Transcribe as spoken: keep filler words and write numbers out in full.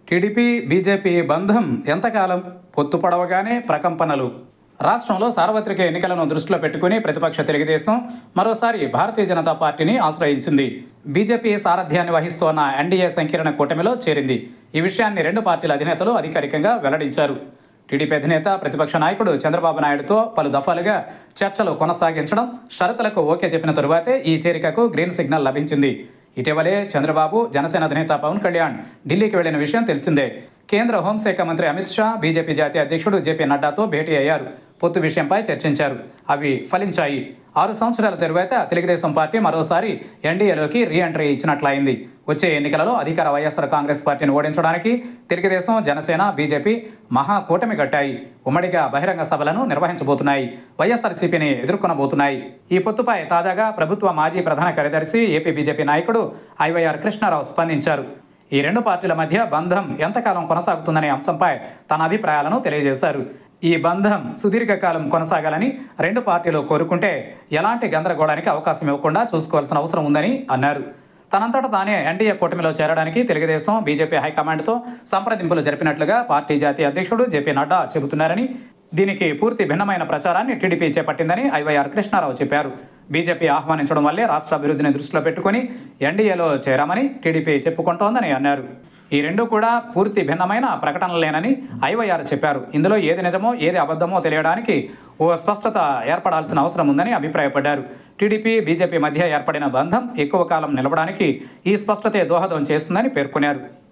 TDP BJP బంధం ఎంతకాలం? పొత్తు పొడవగానే ప్రకంపనలు. రాష్ట్రంలో సార్వత్రిక ఎన్నికలను దృష్టిలో పెట్టుకుని ప్రతిపక్ష తెలుగుదేశం మరోసారి భారతీయ జనతా పార్టీని ఆశ్రయించింది. బీజేపీ సారథ్యాన్ని వహిస్తోన్న ఎన్డీఏ సంకీర్ణ కూటమిలో చేరింది. ఈ విషయాన్ని రెండు పార్టీల అధినేతలు అధికారికంగా వెల్లడించారు. టీడీపీ అధినేత ప్రతిపక్ష నాయకుడు చంద్రబాబు నాయుడుతో పలు దఫాలుగా చర్చలు కొనసాగించడం, షరతులకు ఓకే చెప్పిన తరువాతే ఈ చేరికకు గ్రీన్ సిగ్నల్ లభించింది. ఇటీవలే చంద్రబాబు, జనసేన అధినేత పవన్ కళ్యాణ్ ఢిల్లీకి వెళ్లిన విషయం తెలిసిందే. కేంద్ర హోంశాఖ మంత్రి అమిత్ షా బీజేపీ జాతీయ అధ్యక్షుడు జేపీ నడ్డాతో భేటీ అయ్యారు. పొత్తు విషయంపై చర్చించారు. అవి ఫలించాయి. ఆరు సంవత్సరాల తరువాత తెలుగుదేశం పార్టీ మరోసారి ఎన్డీఏలోకి రీ ఎంట్రీ ఇచ్చినట్లయింది. వచ్చే ఎన్నికలలో అధికార వైఎస్ఆర్ కాంగ్రెస్ పార్టీని ఓడించడానికి తెలుగుదేశం, జనసేన, బీజేపీ మహా కూటమి కట్టాయి. ఉమ్మడిగా బహిరంగ సభలను నిర్వహించబోతున్నాయి. వైఎస్ఆర్సీపీని ఎదుర్కొనబోతున్నాయి. ఈ పొత్తుపై తాజాగా ప్రభుత్వ మాజీ ప్రధాన కార్యదర్శి, ఏపీ బీజేపీ నాయకుడు ఐవైఆర్ కృష్ణారావు స్పందించారు. ఈ రెండు పార్టీల మధ్య బంధం ఎంతకాలం కొనసాగుతుందనే అంశంపై తన అభిప్రాయాలను తెలియజేశారు. ఈ బంధం సుదీర్ఘకాలం కొనసాగాలని రెండు పార్టీలు కోరుకుంటే ఎలాంటి గందరగోళానికి అవకాశం ఇవ్వకుండా చూసుకోవాల్సిన అవసరం ఉందని అన్నారు. తనంతట తానే ఎన్డీఏ కూటమిలో చేరడానికి తెలుగుదేశం, బీజేపీ హైకమాండ్తో సంప్రదింపులు జరిపినట్లుగా పార్టీ జాతీయ అధ్యక్షుడు జేపీ నడ్డా చెబుతున్నారని, దీనికి పూర్తి భిన్నమైన ప్రచారాన్ని టీడీపీ చేపట్టిందని ఐవైఆర్ కృష్ణారావు చెప్పారు. బీజేపీ ఆహ్వానించడం వల్లే రాష్ట్ర అభివృద్ధిని దృష్టిలో పెట్టుకుని ఎన్డీఏలో చేరామని టీడీపీ చెప్పుకుంటోందని అన్నారు. ఈ రెండు కూడా పూర్తి భిన్నమైన ప్రకటనలేనని ఐవైఆర్ చెప్పారు. ఇందులో ఏది నిజమో ఏది అబద్ధమో తెలియడానికి ఓ స్పష్టత ఏర్పడాల్సిన అవసరం ఉందని అభిప్రాయపడ్డారు. టీడీపీ, బీజేపీ మధ్య ఏర్పడిన బంధం ఎక్కువ కాలం నిలవడానికి ఈ స్పష్టతే దోహదం చేస్తుందని పేర్కొన్నారు.